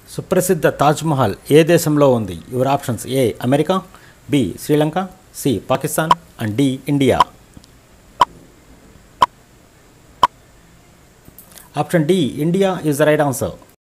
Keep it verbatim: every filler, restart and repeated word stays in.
సుప్రసిద్ధ తాజ్ మహల్ ఏ దేశంలో ఉంది? Your options: A America, B Sri Lanka, C Pakistan and D India. Option D India is the right answer.